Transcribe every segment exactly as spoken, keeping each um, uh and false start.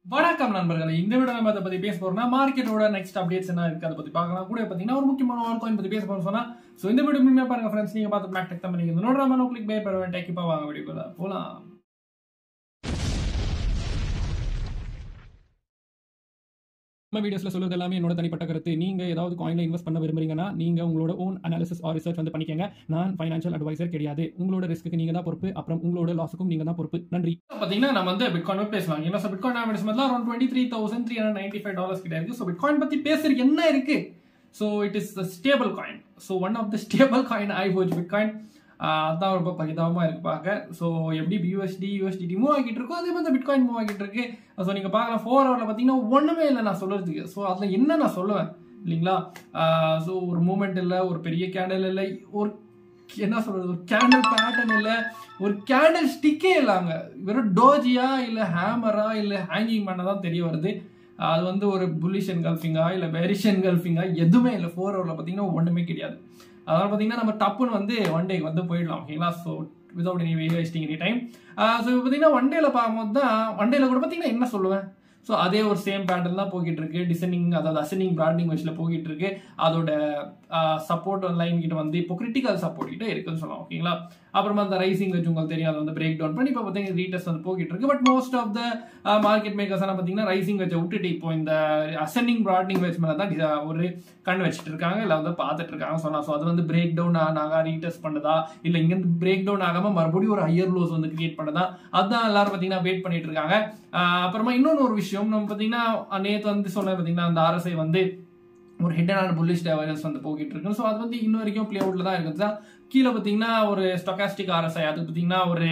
Vanakkam Nanbargale. In the video, we will discuss the market order next updates and ஒரு முக்கியமான altcoin பத்தி பேச போறோம்னா சோ இந்த வீடியோ முழுமையா பாருங்க फ्रेंड्स. நீங்க பார்த்த mactechtamil நீங்க நோட்றாம நோ கிளிக் பை பண்ணுங்க. டேக் இப்ப வாங்க வீடியோக்குள்ள போலாம். நம்ம வீடியோஸ்ல சொல்றது எல்லாமே என்னோட தனிப்பட்ட கருத்து. நீங்க ஏதாவது காயின்ல இன்வெஸ்ட் பண்ண விரும்புறீங்கன்னா நீங்க உங்களோட ஓன் அனாலிசிஸ் ஆர் ரிசர்ச் வந்து பண்ணிக்கங்க. நான் ஃபைனான்ஷியல் அட்வைசர் கிடையாது. உங்களோட ரிஸ்க்கு நீங்க தான் பொறுப்பு. அப்புறம் உங்களோட லாஸ்க்கும் நீங்க தான் பொறுப்பு. நன்றி. பாத்தீங்கன்னா நம்ம வந்து பிட்காயின் பத்தி பேசலாம். ஏன்னா சோ பிட்காயின் ஆவரேஜ் மொத்தம் around twenty-three thousand three hundred ninety-five dollars கிட்ட இருக்கு. சோ பிட்காயின் பத்தி பேசுறதுக்கு என்ன இருக்கு? So it is a stable coin. So one of the stable coin I watch Bitcoin. அதான் ரொம்ப பகிதாபமா இருக்கு பார்க்க. ஸோ எப்படி யூஎஸ்டி யூஎஸ்டிடி மூவ் ஆகிட்டு இருக்கோ அதே மாதிரி பிட்காயின் மூவ் ஆகிட்டு இருக்கு. ஸோ நீங்க பார்க்கலாம் ஃபோர் ஹவர்ல பார்த்தீங்கன்னா ஒண்ணுமே இல்லை நான் சொல்றதுக்கு. ஸோ அதுல என்ன நான் சொல்லுவேன் இல்லைங்களா? ஸோ ஒரு மூமெண்ட் இல்லை, ஒரு பெரிய கேண்டில் இல்லை, ஒரு என்ன சொல்றது, ஒரு கேண்டில் பேட்டர்ன் இல்லை, ஒரு கேண்டில் ஸ்டிக்கே இல்லைங்க. வெறும் டோஜியா இல்லை ஹேமரா இல்லை ஹேங்கிங் பண்ண தான் தெரிய வருது. அது வந்து ஒரு புல்லிஷ் என்கல்ஃபிங்கா இல்லை பேரிஷ் என்கல்ஃபிங்கா எதுவுமே இல்லை. ஃபோர் ஹவர்ல பார்த்தீங்கன்னா ஒண்ணுமே கிடையாது. அதனால பார்த்தீங்கன்னா நம்ம டப்புன்னு வந்து ஒன் டேக்கு வந்து போயிடலாம். ஓகேங்களா? So without any wasting any time. So இப்போ பார்த்தீங்கன்னா ஒன் டேல பார்க்கும்போது தான் ஒன் டேல கூட பார்த்தீங்கன்னா என்ன சொல்லுவேன், ஸோ அதே ஒரு சேம் பேட்டர்ன் தான் போய்கிட்டு இருக்கு. டிசெண்டிங் அதாவது அசெண்டிங் பிராண்டிங் வயசுல போய்கிட்டு இருக்கு. அதோட சப்போர்ட் லைன் கிட்ட வந்து இப்போ கிரிட்டிக்கல் சப்போர்ட் கிட்ட இருக்குன்னு சொல்லலாம். ஓகேங்களா? அப்புறமா அந்த ரைசிங் வச்சு உங்களுக்கு தெரியும், அதை வந்து பிரேக் டவுன் பண்ணி இப்போ பார்த்தீங்கன்னா ரீடெஸ்ட் வந்து போய்கிட்டு இருக்கு. But most of the market makers எல்லாம் பார்த்தீங்கன்னா ரைசிங் வச்சை விட்டுட்டு இப்போ இந்த அசெண்டிங் பிராண்டிங் வச்சு மேலே தான் ஒரு கண் வச்சுட்டு இருக்காங்க, இல்லை வந்து பார்த்துட்டு இருக்காங்க சொல்லலாம். ஸோ அது வந்து பிரேக் டவுன் ஆனாங்க ரீடெஸ்ட் பண்ணதா இல்லை இங்கேருந்து பிரேக் டவுன் ஆகாம மறுபடியும் ஒரு ஹையர் லோஸ் வந்து கிரியேட் பண்ணதா, அதுதான் எல்லாரும் பார்த்தீங்கன்னா வெயிட் பண்ணிட்டு இருக்காங்க. அப்புறமா இன்னொன்று ஒரு விஷயம் நம்ம பார்த்தீங்கன்னா நேற்று வந்து சொன்ன பார்த்தீங்கன்னா அந்த ஆர்எஸ்ஐ வந்து ஒரு ஹிடனான புல்லிஷ் டைவர்ஜன்ஸ் வந்து போகிட்டு இருக்கு. ஸோ அது வந்து இன்ன வரைக்கும் பிளே அவுட்ல தான் இருக்குது. கீழே பார்த்தீங்கன்னா ஒரு ஸ்டொகாஸ்டிக் ஆர்எஸ்ஐ அது பார்த்தீங்கன்னா ஒரு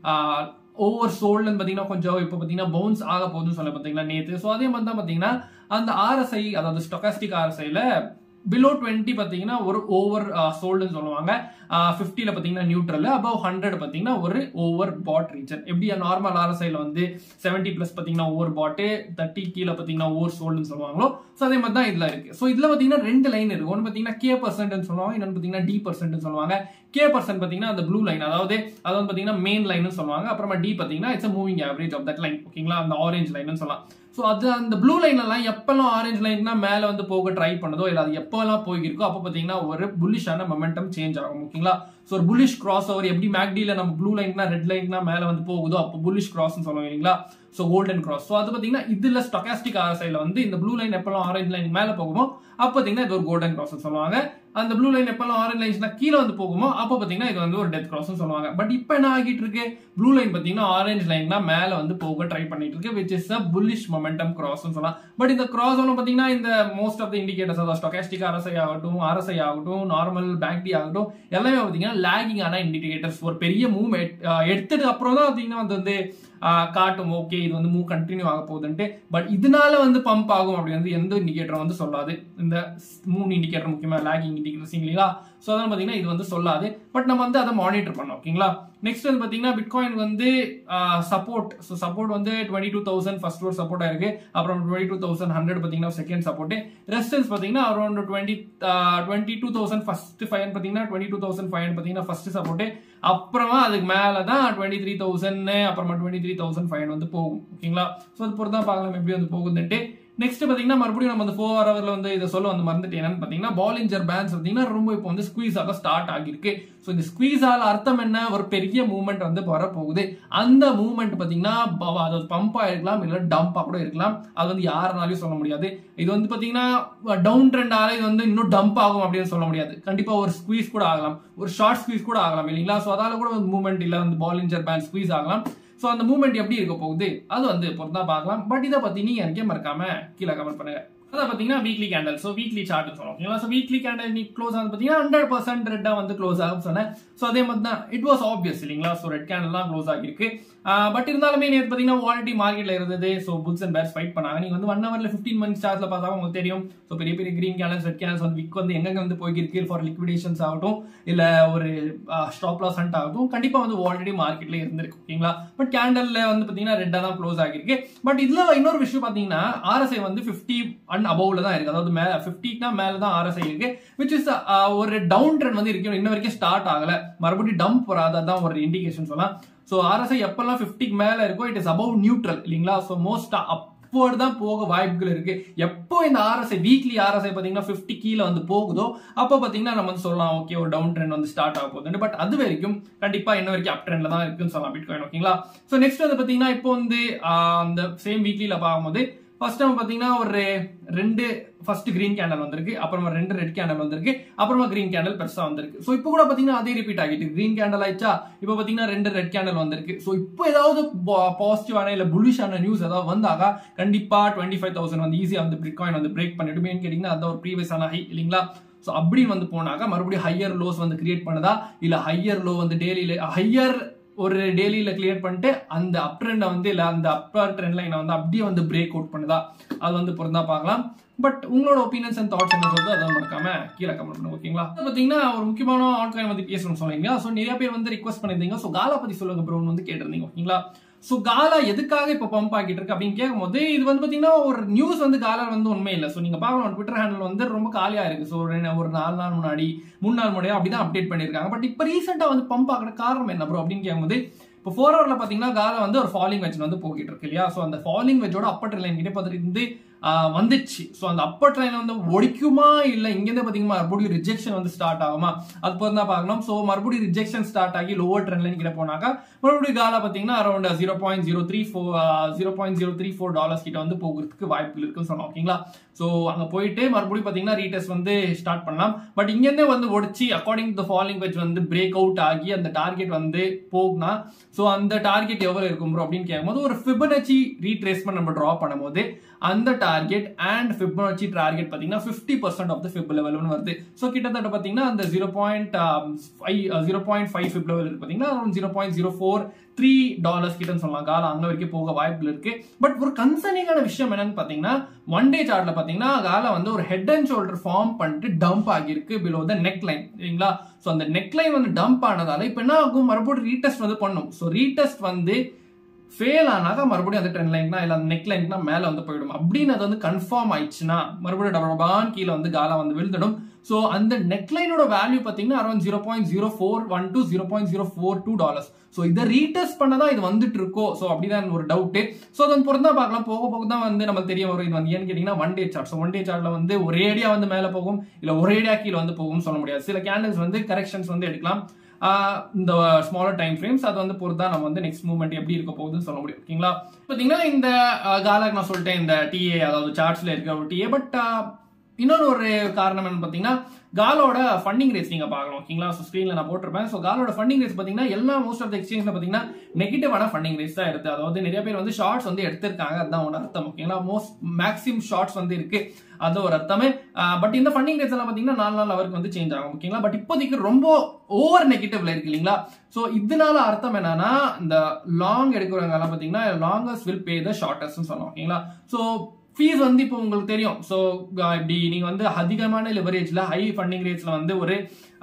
ஓவர் சோல்டுன்னு பார்த்தீங்கன்னா கொஞ்சம் இப்போ பார்த்தீங்கன்னா பவுன்ஸ் ஆக போகுதுன்னு சொல்ல பார்த்தீங்கன்னா நேற்று. ஸோ அதே மாதிரி தான் பார்த்தீங்கன்னா அந்த ஆர்எஸ்ஐ அதாவது ஸ்டொகாஸ்டிக் ஆர்எஸ்ஐல பிலோ டுவெண்ட்டி பார்த்தீங்கன்னா ஒரு ஓவர் சோல்டுன்னு சொல்லுவாங்க. ஃபிஃப்டியில் பார்த்தீங்கன்னா நியூட்ரல், அபவ் ஹண்ட்ரட் பார்த்தீங்கன்னா ஒரு ஓவர் பாட் ரீஜன். எப்படி நார்மல் ஆர்எஸ்ஐல வந்து செவன்டி பிளஸ் பார்த்தீங்கன்னா ஓவர் பாட்டு, தேர்ட்டி கீழே பார்த்தீங்கன்னா ஓவர் சோல்டுன்னு சொல்லுவாங்களோ, ஸோ அதே மாதிரி தான் இதில் இருக்கு. ஸோ இதில் பார்த்தீங்கன்னா ரெண்டு லைன் இருக்கு. ஒன்று பார்த்தீங்கன்னா கே பர்சன்ட்னு சொல்லுவாங்க, இன்னொன்று பார்த்தீங்கன்னா டி பர்சன்ட்னு சொல்லுவாங்க. கே பர்சன்ட் பார்த்தீங்கன்னா அந்த ப்ளூ லைன், அதாவது அது வந்து பார்த்தீங்கன்னா மெயின் லைன்னு சொல்லுவாங்க. அப்புறமா டி பார்த்தீங்கன்னா it's moving average of that line. ஓகேங்களா? அந்த ஆரஞ்ச் லைன்னு சொல்லலாம். ஸோ அது அந்த ப்ளூ லைன் எல்லாம் எப்பெல்லாம் ஆரஞ்ச் லைன்னா மேலே வந்து போக ட்ரை பண்ணதோ இல்லை அது எப்பெல்லாம் போயிருக்கோ அப்போ பார்த்தீங்கன்னா ஒரு புல்லிஷான மொமெண்டம் சேஞ்ச் ஆகும். ஓகேங்களா? ஸோ ஒரு புல்லிஷ் கிராஸ் ஓவர் எப்படி மேக்டியில் நம்ம ப்ளூ லைன்னா ரெட் லைன்னா மேலே வந்து போகுதோ அப்போ புல்லிஷ் கிராஸ்ன்னு சொல்லுவோம் இல்லைங்களா? So golden cross. ஸோ அது பார்த்தீங்கன்னா இதுல ஸ்டொகாஸ்டிக் ஆர்எஸ்ஐல வந்து இந்த ப்ளூ லைன் எப்பெல்லாம் ஆரஞ்ச் லைன் மேலே போகுமோ அப்போ பார்த்தீங்கன்னா இது ஒரு கோல்டன் கிராஸ் சொல்லுவாங்க. அந்த ப்ளூ லைன் எப்பெல்லாம் ஆரஞ்ச் லைன்ஸ்னா கீழே வந்து போகுமோ அப்போ பார்த்தீங்கன்னா இது வந்து ஒரு டெத் கிராஸ் சொல்லுவாங்க. பட் இப்போ என்ன ஆகிட்டு இருக்கு, ப்ளூ லைன் பார்த்தீங்கன்னா ஆரஞ்ச் லைன்னா மேலே வந்து போக ட்ரை பண்ணிட்டு இருக்கு, which is a bullish momentum cross சொல்லலாம். பட் இந்த கிராஸ் ஒன்று பார்த்தீங்கன்னா இந்த மோஸ்ட் ஆஃப் த இண்டிகேட்டர்ஸ் அதாவது ஸ்டொகாஸ்டிக் ஆர்எஸ்ஐ ஆகட்டும், ஆர்எஸ்ஐ ஆகட்டும், நார்மல் பேங்க் டி ஆகட்டும், எல்லாமே பார்த்தீங்கன்னா லேகிங் ஆன இண்டிகேட்டர்ஸ். ஒரு பெரிய மூவ் எடுத்ததுக்கு அப்புறம் தான் பார்த்தீங்கன்னா வந்து வந்து காட்டும் ஓகே இது வந்து மூவ் கண்டினியூ ஆக போகுதுன்ட்டு. பட் இதனால வந்து பம்ப் ஆகும் அப்படி வந்து எந்த இண்டிகேட்டரும் வந்து சொல்லாது. இந்த மூணு இண்டிகேட்டர் முக்கியமா லேகிங் இண்டிகேட்டர்ஸ் இல்லைங்களா? ஸோ அதான் பார்த்தீங்கன்னா இது வந்து சொல்லாது. பட் நம்ம வந்து அதை மானிட்டர் பண்ணோம். ஓகேங்களா? நெக்ஸ்ட் வந்து பார்த்தீங்கன்னா பிட்காயின் வந்து சப்போர்ட். ஸோ சப்போர்ட் வந்து டுவெண்ட்டி டூ தௌசண்ட் ஃபர்ஸ்ட் ஒரு சப்போர்ட் ஆயிருக்கு. அப்புறம் டுவெண்ட்டி டூ தௌசண்ட் ஹண்ட்ரட் பார்த்தீங்கன்னா செகண்ட் சப்போர்ட். ரெசிஸ்டன்ஸ் பார்த்தீங்கன்னா around twenty twenty two thousand first five பார்த்தீங்கன்னா டுவெண்ட்டி டூ தௌசண்ட் ஃபைவ் பார்த்தீங்கன்னா ஃபர்ஸ்ட் சப்போர்ட். அப்புறமா அதுக்கு மேலே தான் டுவெண்ட்டி த்ரீ தௌசண்ட் அப்புறமா டுவெண்ட்டி த்ரீ தௌசண்ட் ஃபைவ் வந்து போகும். ஓகேங்களா? ஸோ அது பொறுத்து தான் பார்க்கலாம் எப்படி வந்து போகுதுன்ட்டு. நெக்ஸ்ட் பாத்தீங்கன்னா மறுபடியும் நம்ம வந்து ஃபோர் ஹவர்ல வந்து இதை சொல்ல வந்து மறந்துட்டு என்னன்னு பாத்தீங்கன்னா பாலிஞ்சர் பேண்ட்ஸ் பார்த்தீங்கன்னா ரொம்ப இப்போ வந்து ஸ்குவீஸ் ஆக ஸ்டார்ட் ஆகிருக்கு. ஸோ இந்த ஸ்குவீஸ் ஆல அர்த்தம் என்ன, ஒரு பெரிய மூவ்மெண்ட் வந்து வரப்போகுது. அந்த மூவ்மெண்ட் பாத்தீங்கன்னா அதாவது பம்பா இருக்கலாம் இல்லை டம்பா கூட இருக்கலாம். அது வந்து யாருனாலையும் சொல்ல முடியாது. இது வந்து பாத்தீங்கன்னா டவுன் ட்ரெண்ட் ஆல இது வந்து இன்னும் டம்ப் ஆகும் அப்படின்னு சொல்ல முடியாது. கண்டிப்பா ஒரு ஸ்குவீஸ் கூட ஆகலாம், ஒரு ஷார்ட் ஸ்குவீஸ் கூட ஆகலாம் இல்லைங்களா? ஸோ அதால கூட மூவ்மெண்ட் இல்லை வந்து பாலிஞ்சர் பேண்ட் ஸ்குவீஸ் ஆகலாம். ஸோ அந்த மூவ்மெண்ட் எப்படி இருக்க போகுது அது வந்து பொறுத்தா பார்க்கலாம். பட் இதை பத்தி நீங்க எனக்கே மறக்காம கீழே கமெண்ட் பண்ணுங்க. அதான் பாத்தீங்கன்னா weekly candle. So weekly chart சொல்லுவோம். ஓகேங்களா? ஸோ வீக்லி கேண்டல் நீ க்ளோஸ் ஆகுது பார்த்தீங்கன்னா ஹண்ட்ரட் பர்சன்ட் ரெட்டா வந்து க்ளோஸ் ஆகும் சொன்னேன். ஸோ அதே மாதிரி தான் இட் வாஸ் ஆப்வியஸ் இல்லைங்களா? ஸோ ரெட் கேண்டல் தான் க்ளோஸ் ஆகிருக்கு. பட் இருந்தாலுமே நேற்று பார்த்தீங்கன்னா வாலிட்டி மார்க்கெட்ல இருந்தது. So bulls and bears fight பண்ணாங்க. நீங்க வந்து ஒன் ஹவர்ல ஃபிஃப்டீன் மந்த்ஸ் சார்ட்ல பார்த்தா உங்களுக்கு தெரியும். ஸோ பெரிய பெரிய கிரீன் கேண்டல்ஸ் ரெட் கேண்டல்ஸ் வந்து விக் வந்து எங்கெங்க வந்து போய்கிருக்கு ஃபார் லிக்விடேஷன்ஸ் ஆகட்டும் இல்ல ஒரு ஸ்டாப் லாஸ் ஹண்ட் ஆகட்டும் கண்டிப்பா வந்து ஆல்ரெடி மார்க்கெட்ல இருந்திருக்கு. ஓகேங்களா? பட் கேண்டல்ல வந்து பாத்தீங்கன்னா ரெட்டா தான் க்ளோஸ் ஆகிருக்கு. பட் இதுல இன்னொரு விஷயம் பாத்தீங்கன்னா ஆர்எஸ்ஐ வந்து பிப்டி அண்ட் அபவ்ல தான் இருக்கு. அதாவது பிப்டிக்கு மேல தான் ஆர்எஸ்ஐ இருக்கு. விச் இஸ் ஒரு டவுன் ட்ரெண்ட் வந்து இருக்கு. இன்ன வரைக்கும் ஸ்டார்ட் ஆகல, மறுபடியும் டம்ப் வராதான் ஒரு இண்டிகேஷன் சொல்லலாம். ஸோ ஆர்எஸ்ஐ எப்பெல்லாம் பிப்டிக்கு மேல இருக்கோ இட் இஸ் அபவ் நியூட்ரல் இல்லைங்களா? ஸோ மோஸ்ட் அப்வர்ட் தான் போக வாய்ப்புகள் இருக்கு. எப்போ இந்த ஆர்எஸ்ஐ வீக்லி ஆர்எஸ்ஐ பாத்தீங்கன்னா பிப்டி கீழே வந்து போகுதோ அப்போ பாத்தீங்கன்னா நம்ம வந்து சொல்லலாம் ஓகே ஒரு டவுன் ட்ரெண்ட் வந்து ஸ்டார்ட் ஆக போகுது. பட் அது வரைக்கும் கண்டிப்பா இன்ன வரைக்கும் அப் ட்ரெண்ட்ல தான் இருக்குன்னு சொல்லலாம் பிட்காயின். ஓகேங்களா. சோ நெக்ஸ்ட் வந்து பாத்தீங்கன்னா இப்போ வந்து அந்த சேம் வீக்லில பார்க்கும்போது ஃபர்ஸ்ட் டைம் பாத்தீங்கன்னா ஒரு ரெண்டு ஃபர்ஸ்ட் கிரீன் கேண்டல் வந்திருக்கு, அப்புறமா ரெண்டு ரெட் கேண்டல் வந்திருக்கு, அப்புறமா கிரீன் கேண்டல் பெருசா வந்திருக்கு. சோ இப்போ கூட பாத்தீங்கன்னா அதே ரிப்பீட் ஆகிட்டு கிரீன் கேண்டல் ஆயிடுச்சா, இப்போ பாத்தீங்கன்னா ரெண்டு ரெட் கேண்டல் வந்திருக்கு. சோ இப்போ ஏதாவது பாசிட்டிவான இல்ல புல்லிஷான நியூஸ் ஏதாவது வந்தாக கண்டிப்பா டுவெண்ட்டி ஃபைவ் தௌசண்ட் வந்து ஈஸியா வந்து பிட்காயின் வந்து பிரேக் பண்ணிட்டு கேட்டீங்கன்னா அது ஒரு ப்ரீவியஸான ஹை இல்லைங்களா. சோ அப்படி வந்து போனாக்க மறுபடியும் ஹையர் லோஸ் வந்து கிரியேட் பண்ணுதா இல்ல ஹையர் லோ வந்து டெய்லியில ஹையர் ஒரு டெய்லியில கிளியர் பண்ணிட்டு அந்த அப் ட்ரெண்டை வந்து இல்ல அந்த அப்பர் ட்ரெண்ட் லைனை வந்து அப்படியே வந்து பிரேக் அவுட் பண்ணுதா அது வந்து பொறுத்தா பார்க்கலாம். பட் உங்களோட ஒப்பீனியன்ஸ் அண்ட் தாட்ஸ் என்ன சொல்றது அதை மறக்காம கீழே கமெண்ட் பண்ணுங்க. ஓகேங்களா. பாத்தீங்கன்னா ஒரு முக்கியமான ஆல்ட்காயின் வந்து பேசணும்னு சொன்னீங்க. சோ நிறைய பேர் வந்து ரிக்வஸ்ட் பண்ணிருந்தீங்க. சோ காலா பத்தி சொல்லுங்க ப்ரோன்னு வந்து கேட்டிருந்தீங்க. ஓகேங்களா. சோ காலா எதுக்காக இப்ப பம்ப் ஆகிட்டு இருக்கு அப்படின்னு கேட்கும்போது இது வந்து பாத்தீங்கன்னா ஒரு நியூஸ் வந்து காலா வந்து உண்மை இல்லை. சோ நீங்க பாக்கலாம் ட்விட்டர் ஹேண்டில் வந்து ரொம்ப காலியா இருக்கு. சோ ஒரு நாலு நாள் முன்னாடி மூணு நாள் முன்னாடி அப்படிதான் அப்டேட் பண்ணிருக்காங்க. பட் இப்ப ரீசெண்டா வந்து பம்ப் ஆகிற காரணம் என்ன ப்ரோ அப்படின்னு கேட்கும்போது இப்போ ஃபோர் ஹவர்ல பாத்தீங்கன்னா காலா வந்து ஒரு ஃபாலிங் வெஜ் வந்து போகிட்டு இருக்கு இல்லையா. சோ அந்த ஃபாலிங் வெஜோட அப்பர் லைன் கிட்ட பார்த்துட்டு வந்துச்சு. சோ அந்த அப்பர் ட்ரெயின் வந்து ஒடிக்குமா இல்ல இங்க இருந்து பாத்தீங்கன்னா மறுபடியும் ரிஜெக்ஷன் வந்து ஸ்டார்ட் ஆகுமா அது போதும் தான் பார்க்கணும். சோ மறுபடியும் ரிஜெக்ஷன் ஸ்டார்ட் ஆகி லோவர் ட்ரெண்ட் லைன் கிட்ட போனாக்கா மறுபடியும் காலா பாத்தீங்கன்னா around zero point zero three four zero point zero three four dollars கிட்ட வந்து போகிறதுக்கு வாய்ப்புகள் இருக்குன்னு சொன்னோம். ஓகேங்களா. சோ அங்க போயிட்டு மறுபடியும் பாத்தீங்கன்னா ரீடெஸ்ட் வந்து ஸ்டார்ட் பண்ணலாம். பட் இங்க இருந்தே வந்து ஒடிச்சு அக்கார்டிங் டு ஃபாலிங் வெஜ் வந்து பிரேக் அவுட் ஆகி அந்த டார்கெட் வந்து போகுனா சோ அந்த டார்கெட் எவ்வளவு இருக்கும் ப்ரோ அப்படின்னு கேட்கும்போது ஒரு ஃபிபனச்சி ரீட்ரேஸ்மென்ட் நம்ம டிரா பண்ணும்போது அந்த டார்கெட் அண்ட் ஃபிபனச்சி டார்கெட் பாத்தீங்கன்னா fifty percent of the fib லெவல்னு வருது. சோ கிட்டத்தட்ட பாத்தீங்கன்னா அந்த zero point five zero point five fib level இருக்கு பாத்தீங்கன்னா zero point zero four three dollars கிட்ட சொல்லலாம். காலா அங்க வரைக்கும் போக வாய்ப்பு இருக்கு. பட் ஒரு கன்சர்னிங்கான விஷயம் என்னன்னு பாத்தீங்கன்னா ஒன் டே சார்ட்ல பாத்தீங்கன்னா காலா வந்து ஒரு ஹெட் அண்ட் ஷோல்டர் ஃபார்ம் பண்ணிட்டு டம்ப் ஆகிருக்கு பிலோ த நெக் லைன் சரிங்களா. சோ அந்த நெக் லைன் வந்து டம்ப் ஆனதால இப்ப என்ன ஆகும் மறுபடியும் ரீடெஸ்ட் வந்து பண்ணும். சோ ரீடெஸ்ட் வந்து ஃபெயில் ஆனாக்கா மறுபடியும் அந்த ட்ரெண்ட் லைன்னா இல்ல அந்த நெக் லைன்னா மேல வந்து போயிடும். அப்படின்னு அது வந்து கன்ஃபார்ம் ஆயிடுச்சுன்னா மறுபடியும் டபடான் கீழே வந்து காலா வந்து விழுந்துடும். சோ அந்த நெக் லைனோட வேல்யூ பாத்தீங்கன்னா around zero point zero four one to zero point zero four two dollars. So இதை ரீடெஸ்ட் பண்ணதான் இது வந்துட்டு இருக்கோ. சோ அப்படிதான் ஒரு டவுட். சோ அதன் பொறுத்தா பார்க்கலாம். போக போக தான் வந்து நம்ம தெரிய வரும் இது வந்து ஏன்னு கேட்டீங்கன்னா one day chart. One day சார்ட்ல வந்து ஒரேடியா வந்து மேல போகும் இல்ல ஒரேடியா கீழே வந்து போகும் சொல்ல முடியாது. சில கேண்டல்ஸ் வந்து கரெக்ஷன்ஸ் வந்து எடுக்கலாம் இந்த ஸ்மாலர் டைம் ஃப்ரேம்ஸ் அது வந்து பொறுத்தா நம்ம வந்து நெக்ஸ்ட் மூவ்மெண்ட் எப்படி இருக்க போகுதுன்னு சொல்ல முடியும். ஓகேங்களா. பாத்தீங்கன்னா இந்த காலாக்கு நான் சொல்லிட்டேன் இந்த டிஏ அதாவது சார்ட்ஸ்ல இருக்க ஒரு டிஏ. பட் இன்னொரு ஒரு காரணம் என்ன பாத்தீங்கன்னா காலோட ஃபண்டிங் ரேட்ஸ் நீங்க பார்க்கணும். ஓகேங்களா. சோ ஸ்கிரீன்ல நான் போட்டிருப்பேன். சோ காலோட ஃபண்டிங் ரேட்ஸ் பாத்தீங்கன்னா எல்லா மோஸ்ட் ஆஃப் த எக்ஸ்சேஞ்ச்ல பாத்தீங்கன்னா நெகட்டிவான ஃபண்டிங் ரேட்ஸ் தான் இருக்கு. அதாவது நிறைய பேர் வந்து ஷார்ட்ஸ் வந்து எடுத்திருக்காங்க அதுதான் ஒரு அர்த்தம். ஓகேங்களா. மோஸ்ட் மேக்ஸிமம் ஷார்ட்ஸ் வந்து இருக்கு அது ஒரு அர்த்தமே. பட் இந்த ஃபண்டிங் ரேட்ஸ் எல்லாம் பாத்தீங்கன்னா நாலு நாள் அவருக்கு வந்து சேஞ்ச் ஆகும். ஓகேங்களா. பட் இப்போதைக்கு ரொம்ப ஓவர் நெகட்டிவ்ல இருக்கு இல்லீங்களா. சோ இதனால அர்த்தம் என்னன்னா இந்த லாங் எடுக்கிறவங்க எல்லாம் பாத்தீங்கன்னா லாங்கர்ஸ் வில் பே த ஷார்ட்டர்ஸ் சொல்லலாம். ஓகேங்களா. சோ ஃபீஸ் வந்து இப்போ உங்களுக்கு தெரியும். ஸோ இப்படி நீங்க வந்து அதிகமான லெவரேஜ்ல ஹை ஃபண்டிங் ரேட்ஸ்ல வந்து ஒரு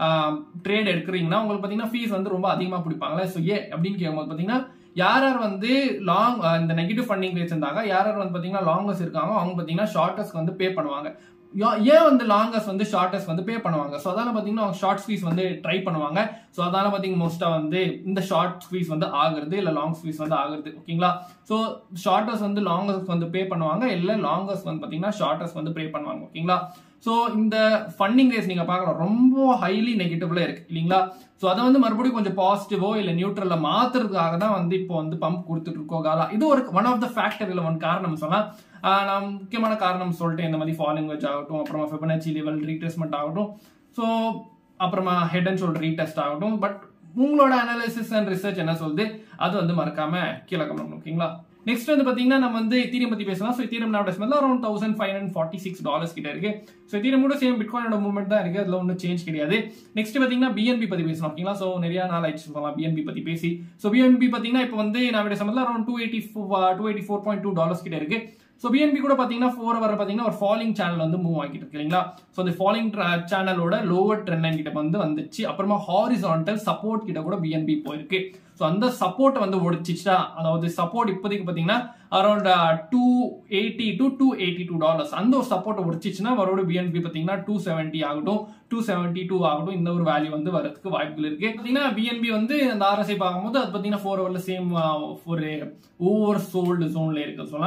ட்ரேட் எடுக்கிறீங்கன்னா உங்களுக்கு பாத்தீங்கன்னா ஃபீஸ் வந்து ரொம்ப அதிகமா பிடிப்பாங்களா. ஸோ ஏ அப்படின்னு கேட்கும்போது பாத்தீங்கன்னா யார் யார் வந்து லாங் இந்த நெகட்டிவ் ஃபண்டிங் ரேட்ஸ் இருந்தாங்க யார் யார் வந்து பாத்தீங்கன்னா லாங்கர்ஸ் இருக்காங்க அவங்க பாத்தீங்கன்னா ஷார்ட்டர்ஸ்க்கு வந்து பே பண்ணுவாங்க. ஏன் வந்து லாங்கர்ஸ் வந்து ஷார்ட்டர்ஸ் வந்து பே பண்ணுவாங்க. ஸோ அதனால பாத்தீங்கன்னா அவங்க ஷார்ட் ஸ்குவீஸ் வந்து ட்ரை பண்ணுவாங்க. ஸோ அதனால பாத்தீங்கன்னா மோஸ்டா வந்து இந்த ஷார்ட் ஸ்குவீஸ் வந்து ஆகுறது இல்ல லாங் ஸ்குவீஸ் வந்து ஆகுறது. ஓகேங்களா. ஸோ ஷார்ட்டர்ஸ் வந்து லாங்கர்ஸ் வந்து பே பண்ணுவாங்க இல்ல லாங்கர்ஸ் வந்து பாத்தீங்கன்னா ஷார்ட்டர்ஸ் வந்து பே பண்ணுவாங்க. ஓகேங்களா. சோ இந்த ஃபண்டிங் ரேட்ஸ் நீங்க பார்க்கலாம் ரொம்ப ஹைலி நெகட்டிவ்ல இருக்கு இல்லீங்களா. சோ அதை வந்து மறுபடியும் கொஞ்சம் பாசிட்டிவோ இல்ல நியூட்ரல்ல மாத்துறதுக்காக தான் வந்து இப்போ வந்து பம்ப் கொடுத்துட்டு இருக்கோம் காலா. இது ஒரு ஒன் ஆஃப் த ஃபேக்டர் இல்ல ஒன் காரணம் சொன்னா நான் முக்கியமான காரணம் சொல்லிட்டு இந்த மாதிரி ஃபாலிங் வெஜ் ஆகட்டும் அப்புறமா ஃபிபனச்சி லெவல் ரீட்ரேஸ்மெண்ட் ஆகட்டும் ஸோ அப்புறமா ஹெட் அண்ட் ஷோல்டர் ரீடெஸ்ட் ஆகட்டும். பட் உங்களோட அனாலிசிஸ் அண்ட் ரிசர்ச் என்ன சொல்லுது அது வந்து மறக்காம கீழே கமெண்ட். ஓகேங்களா. நெக்ஸ்ட் வந்து பாத்தீங்கன்னா நம்ம வந்து எத்தீரியம் பத்தி பேசலாம். சோ எத்தீரியம் நாவடேஸ்ல around thousand five hundred forty six dollars கிட்ட இருக்கு. சோ எத்தீரியம் கூட சேம் பிட்காயினோட மூவ்மெண்ட் தான் இருக்கு. அதுல ஒன்றும் சேஞ்ச் கிடையாது. நெக்ஸ்ட் பாத்தீங்கன்னா பிஎன்பி பத்தி பேசலாம். ஓகேங்களா. சோ நிறைய நாள் ஆயிடுச்சு சொல்லலாம் பிஎன்பி பத்தி பேசி. சோ பிஎன்பி பாத்தீங்கன்னா இப்போ வந்து nowadays around two eighty two eighty four point two dollars கிட்ட இருக்கு. சோ பிஎன்பி கூட பாத்தீங்கன்னா ஃபோர் ஹவர் பாத்தீங்கன்னா ஒரு ஃபாலிங் சேனல் வந்து மூவ் ஆகிட்டு இருக்கு இல்லைங்களா. சோ அந்த ஃபாலிங் சேனலோட லோவர் ட்ரெண்ட் லைன் கிட்ட வந்து வந்துச்சு. அப்புறமா ஹாரிசான்டல் சப்போர்ட் கிட்ட கூட பிஎன்பி போயிருக்கு. சோ அந்த சப்போர்ட் வந்து ஒடிச்சிச்சா அதாவது சப்போர்ட் இப்போதைக்கு பாத்தீங்கன்னா around two eighty to two eighty two dollars அந்த ஒரு சப்போர்ட் ஒடிச்சிச்சுன்னா மறுபடியும் பிஎன்பி பாத்தீங்கன்னா டூ செவன்டி ஆகட்டும் டூ செவன்டி டூ ஆகட்டும் இந்த ஒரு வேல்யூ வந்து வரதுக்கு வாய்ப்புகள் இருக்கு. பாத்தீங்கன்னா பிஎன்பி வந்து அந்த ஆர்எஸ்ஐ பார்க்கும்போது அது பாத்தீங்கன்னா ஃபோர் ஹவர்ல சேம் ஒரு ஓவர் சோல்டு ஜோன்ல இருக்கு சொல்லலாம்.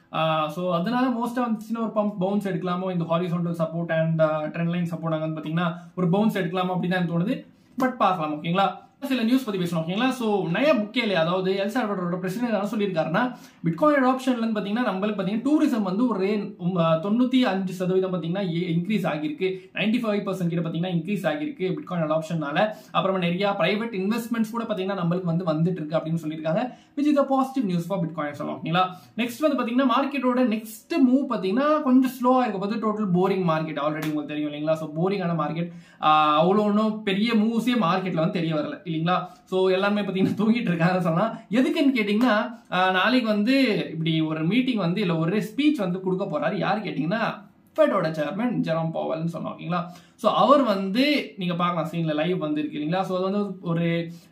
ஸோ அதனால மோஸ்ட்டாக வந்துச்சுன்னா ஒரு பம்ப் பவுன்ஸ் எடுக்கலாமோ, இந்த horizontal support and trend line support அங்கே வந்து பார்த்தீங்கன்னா ஒரு பவுன்ஸ் எடுக்கலாமோ அப்படின்னு தான் தோணுது. பட் பார்க்கலாம். ஓகேங்களா, சில நியூஸ் பத்தி பேசணும். ஓகேங்களா, சோ நயா புக்கேலே அதாவது எல் சால்வடோரோட பிரசிடென்ட் என்ன சொல்லியிருக்காருன்னா, பிட்காயின் அடாப்ஷன்ல பாத்தீங்கன்னா நம்மளுக்கு பாத்தீங்கன்னா டூரிசம் வந்து ஒரு தொண்ணூத்தி அஞ்சு சதவீதம் பாத்தீங்கன்னா இன்க்ரீஸ் ஆகிருக்கு. நைன்டி ஃபைவ் பர்சன்ட் கிட்ட பாத்தீங்கன்னா இன்க்ரீஸ் ஆகிருக்கு பிட்காயின் அடாப்ஷனால. அப்புறமா நிறைய பிரைவேட் இன்வெஸ்ட்மெண்ட்ஸ் கூட பாத்தீங்கன்னா நம்மளுக்கு வந்து வந்துட்டு இருக்கு அப்படின்னு சொல்லியிருக்காங்க. Which is a positive news for bitcoin சொல்லலாம். ஓகேங்களா, நெக்ஸ்ட் வந்து பாத்தீங்கன்னா மார்க்கெட்டோட நெக்ஸ்ட் மூவ் பாத்தீங்கன்னா கொஞ்சம் ஸ்லோவா இருக்க போது. டோட்டல் போரிங் மார்க்கெட் ஆல்ரெடி உங்களுக்கு தெரியும் இல்லைங்களா. ஸோ போரிங்கான மார்க்கெட், அவ்வளோ ஒன்றும் பெரிய மூவ்ஸே மார்க்கெட்ல வந்து தெரிய வரல இல்லைங்களா. சோ எல்லாமே பாத்தீங்கன்னா தூங்கிட்டு இருக்காங்க சொல்லலாம். எதுக்குன்னு கேட்டீங்கன்னா, நாளைக்கு வந்து இப்படி ஒரு மீட்டிங் வந்து இல்ல ஒரு ஸ்பீச் வந்து கொடுக்க போறாரு. யாரு கேட்டீங்கன்னா ஃபெடோட சேர்மன் ஜெரோம் பவல்னு சொன்னோம். ஓகேங்களா, சோ அவர் வந்து நீங்க பார்க்கலாம் ஸ்கிரீன்ல லைவ் வந்து இருக்கு இல்லைங்களா. சோ அது வந்து ஒரு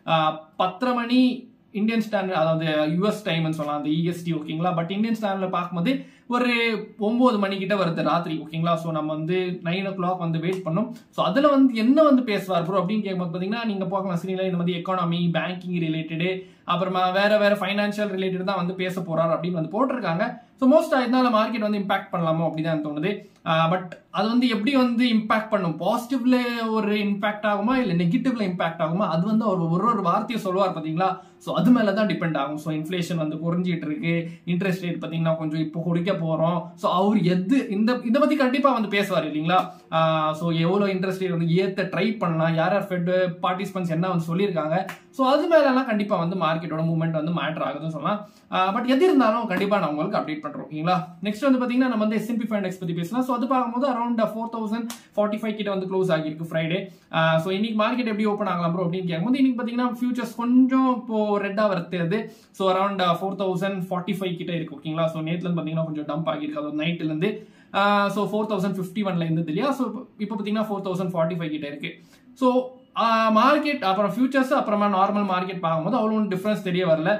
பத்தரை மணி இந்தியன் ஸ்டாண்டர்ட், அதாவது யூஎஸ் டைம்னு சொல்லலாம், அந்த இஎஸ்டி. ஓகேங்களா, பட் இந்தியன் ஸ்டாண்டர்ட்ல பார்க்கும்போது ஒரு ஒன்பது மணி கிட்ட வருது ராத்திரி. ஓகேங்களா, சோ நம்ம வந்து நைன் ஓ கிளாக் வந்து வெயிட் பண்ணோம். சோ அதுல வந்து என்ன வந்து பேசுவார் ப்ரோ அப்படின்னு கேட்கும்போது பாத்தீங்கன்னா நீங்க பார்க்கலாம் ஸ்கிரீன்ல இந்த மாதிரி எக்கானமி, பேங்கிங் ரிலேட்டடு, அப்புறமா வேற வேற ஃபைனான்சியல் ரிலேட்டட் தான் வந்து பேச போறாரு அப்படின்னு வந்து போட்டிருக்காங்க. ஸோ மோஸ்டா இதனால மார்க்கெட் வந்து இம்பாக்ட் பண்ணலாமோ அப்படிதான் தோணுது. பட் அது வந்து எப்படி வந்து இம்பாக்ட் பண்ணும், பாசிட்டிவ்ல ஒரு இம்பாக்ட் ஆகுமா இல்ல நெகட்டிவ்ல இம்பாக்ட் ஆகுமா, அது வந்து அவர் ஒரு ஒரு வார்த்தையை சொல்லுவார் பாத்தீங்களா. ஸோ அது மேலதான் டிபெண்ட் ஆகும். ஸோ இன்ஃபிளேஷன் வந்து குறைஞ்சிட்டு இருக்கு, இன்ட்ரெஸ்ட் ரேட் பாத்தீங்கன்னா கொஞ்சம் இப்போ குறைக்க போறோம். ஸோ அவர் எது இந்த இதை பத்தி கண்டிப்பா வந்து பேசுவார் இல்லைங்களா. ஸோ எவ்வளவு இன்ட்ரெஸ்ட் ரேட் வந்து ஏத்த ட்ரை பண்ணலாம், யார் யார் ஃபெட் பார்ட்டிசிபென்ட்ஸ் என்ன வந்து சொல்லியிருக்காங்க. ஸோ அது மேலாம் கண்டிப்பா வந்து மார்க்கெட்டோட மூவ்மெண்ட் வந்து மேட்டர் ஆகுதுன்னு சொல்லலாம். பட் எது இருந்தாலும் கண்டிப்பா நான் உங்களுக்கு அப்டேட் பண்றோம். ஓகேங்களா, நெக்ஸ்ட் வந்து பாத்தீங்கன்னா நம்ம வந்து S and P five index பத்தி பேசலாம். ஸோ அது பார்க்கும்போது around four thousand forty five கிட்ட வந்து க்ளோஸ் ஆகிருக்கு ஃப்ரைடே. ஸோ இன்னைக்கு மார்க்கெட் எப்படி ஓப்பன் ஆகலாம் ப்ரோ அப்படின்னு கேட்கும்போது இன்னைக்கு பாத்தீங்கன்னா ஃபியூச்சர்ஸ் கொஞ்சம் இப்போ ரெட்டா வருது. So around four thousand forty five கிட்ட இருக்கு. ஓகேங்களா, ஸோ நேத்துல பாத்தீங்கன்னா கொஞ்சம் டம்ப் ஆகிருக்கு, அதாவது நைட்ல இருந்து. ஸோ ஃபோர் தௌசண்ட் ஃபிஃப்டி ஒன்ல இருந்து இல்லையா. ஸோ இப்போ பாத்தீங்கன்னா ஃபோர் தௌசண்ட் ஃபார்ட்டி ஃபைவ் கிட்ட இருக்கு. ஸோ மார்க்கெட் அப்புறம் ஃபியூச்சர்ஸ் அப்புறமா நார்மல் மார்க்கெட் பார்க்கும்போது அவ்வளோ டிஃபரன்ஸ் தெரிய வரல.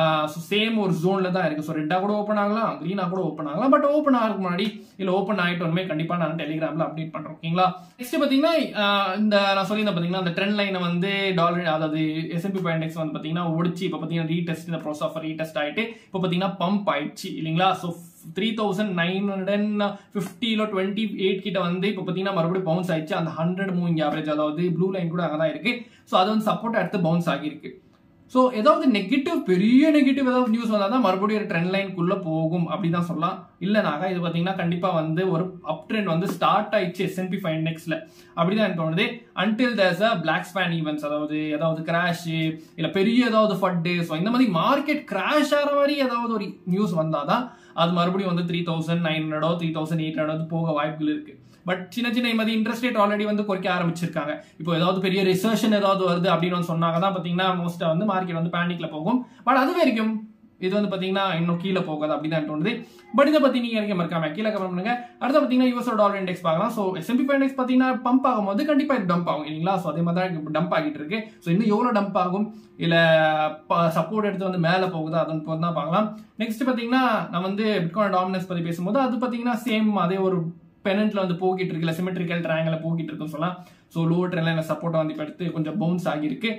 சேம் ஒரு ஜோன்ல தான் இருக்கு. ஸோ ரெட்டா கூட ஓப்பன் ஆகலாம், கிரீனா கூட ஓப்பன் ஆகலாம். பட் ஓப்பன் ஆகிறதுக்கு முன்னாடி இல்ல ஓப்பன் ஆயிட்டோமே கண்டிப்பா நான் டெலிகிராம்ல அப்டேட் பண்றேன். ஓகேங்களா, நெக்ஸ்ட் பாத்தீங்கன்னா இந்த நான் சொல்லியிருந்தேன் பாத்தீங்கன்னா அந்த ட்ரெண்ட் லைனை வந்து டாலர், அதாவது S and P five index வந்து பாத்தீங்கன்னா ஒடிச்சு இப்போ பாத்தீங்கன்னா ரீடெஸ்ட், இந்த ப்ரோசஸ் ஆஃப் ரீடெஸ்ட் ஆயிட்டு இப்போ பாத்தீங்கன்னா பம்ப் ஆயிடுச்சு இல்லைங்களா. So three thousand nine hundred பிப்டில டுவெண்ட்டி எயிட் கிட்ட வந்து இப்போ பாத்தீங்கன்னா மறுபடியும் பவுன்ஸ் ஆயிடுச்சு. அந்த ஹண்ட்ரட் மூவிங் ஆவரேஜ், அதாவது ப்ளூ லைன் கூட அங்கதான் இருக்கு. ஸோ அது வந்து சப்போர்ட் எடுத்து பவுன்ஸ் ஆகிருக்கு. ஸோ ஏதாவது நெகட்டிவ், பெரிய நெகட்டிவ் ஏதாவது நியூஸ் வந்தால் தான் மறுபடியும் ஒரு ட்ரெண்ட் லைனுக்குள்ள போகும் அப்படிதான் சொல்லலாம். இல்லைனாக்கா இது பார்த்தீங்கன்னா கண்டிப்பா வந்து ஒரு அப் ட்ரெண்ட் வந்து ஸ்டார்ட் ஆயிடுச்சு எஸ் அண்ட் பி ஃபைவ் இண்டெக்ஸ்ல அப்படிதான் எனக்கு தோணுது. Until there's a black swan events, அதாவது ஏதாவது கிராஷ் இல்ல பெரிய ஏதாவது ஃபட்டு, ஸோ இந்த மாதிரி மார்க்கெட் கிராஷ் ஆகிற மாதிரி ஏதாவது ஒரு நியூஸ் வந்தாதான் அது மறுபடியும் வந்து த்ரீ தௌசண்ட் நைன் ஹண்ட்ரடோ த்ரீ தௌசண்ட் எயிட் ஹண்ட்ரட் போக வாய்ப்புகள் இருக்கு. பட் சின்ன சின்ன மாதிரி இன்ட்ரெஸ்ட் ரேட் ஆல்ரெடி வந்து குறைக்க ஆரம்பிச்சிருக்காங்க. இப்போ ஏதாவது பெரிய ரிசர்ஷன் ஏதாவது வருது அப்படின்னு சொன்னாங்க தான் பாத்தீங்கன்னா மோஸ்டா வந்து மார்க்கெட் வந்து பேனிக்ல போகும். பட் அது வரைக்கும் இது வந்து பாத்தீங்கன்னா இன்னும் கீழே போகாது அப்படிதான் தோணுது. பட் இதை பத்தி நீங்க எனக்கு மறக்காம கீழே கமெண்ட் பண்ணுங்க. அடுத்து பாத்தீங்கன்னா யூஎஸ் டாலர் இண்டெக்ஸ் பார்க்கலாம். So S and P five index பாத்தீங்கன்னா பம்ப் ஆகும்போது கண்டிப்பா இது டம்ப் ஆகும் இல்லைங்களா. சோ அதே மாதிரி தான் டம்ப் ஆகிட்டு இருக்கு. சோ இன்னும் எவ்வளவு டம்ப் ஆகும் இல்ல சப்போர்ட் எடுத்து வந்து மேல போகுதா அதன் போது தான் பார்க்கலாம். நெக்ஸ்ட் பாத்தீங்கன்னா நம்ம வந்து பிட்காயின் டாமினன்ஸ் பத்தி பேசும்போது அது பாத்தீங்கன்னா சேம் அதே ஒரு பெனன்ட்ல வந்து போகிட்டு இருக்குல்ல, சிமெட்ரிக்கல் ட்ரையாங்கிள் போகிட்டு இருக்குன்னு சொல்லலாம். ஸோ லோவர் ட்ரெண்ட் லைன்ல சப்போர்ட் வந்து இப்போ எடுத்து கொஞ்சம் பவுன்ஸ் ஆகிருக்கு.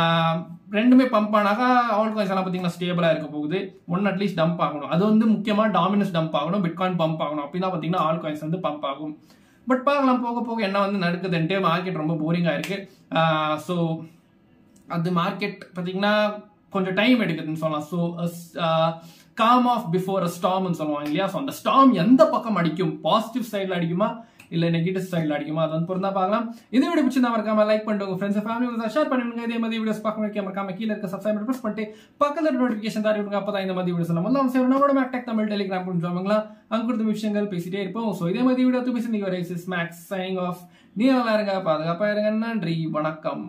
ரெண்டுமே பம்ப் ஆனாக்கா ஆல் காயின்ஸ் எல்லாம் பார்த்தீங்கன்னா ஸ்டேபிளா இருக்க போகுது. ஒன் அட்லீஸ்ட் டம்ப் ஆகணும், அது வந்து முக்கியமா டாமினன்ஸ் டம்ப் ஆகணும், பிட்காயின் பம்ப் ஆகணும். அப்படின்னா பார்த்தீங்கன்னா ஆல் காயின்ஸ் வந்து பம்ப் ஆகும். பட் பார்க்கலாம் போக போக என்ன வந்து நடக்குதுன்ட்டு. மார்க்கெட் ரொம்ப போரிங்கா இருக்கு. ஸோ அது மார்க்கெட் பார்த்தீங்கன்னா கொஞ்சம் டைம் எடுக்குதுன்னு சொல்லலாம். So calm of before a ஸ்டார்ம்னு சொல்லுவாங்க இல்லையா. ஸோ அந்த ஸ்டார்ம் எந்த பக்கம் அடிக்கும், பாசிட்டிவ் சைடில் அடிக்குமா இல்ல நெகட்டிவ் சைடில் அடிக்குமா, அது வந்து பொறுத்தா பார்க்கலாம். இந்த வீடியோ பிடிச்சிருந்தா மறக்காம லைக் பண்ணிட்டு உங்க ஃப்ரெண்ட்ஸ் ஃபேமிலி ஷேர் பண்ணுங்க. இதே மாதிரி வீடியோஸ் பார்க்க வைக்க மறக்காம கீழே இருக்க சப்ஸ்கிரைப் பிரஸ் பண்ணிட்டு பக்கத்துல நோட்டிஃபிகேஷன் தாரி விடுங்க. அப்பதான் இந்த மாதிரி வீடியோஸ் எல்லாம் வந்து நம்மளோட mactechtamil டெலிகிராம் புரிஞ்சுவாங்களா, அங்க கொடுத்த விஷயங்கள் பேசிட்டே இருப்போம். ஸோ இதே மாதிரி வீடியோ பேசி மேக்ஸ் சைனிங் ஆஃப். நீ நல்லா இருங்க, பாதுகாப்பா இருங்க. நன்றி, வணக்கம்.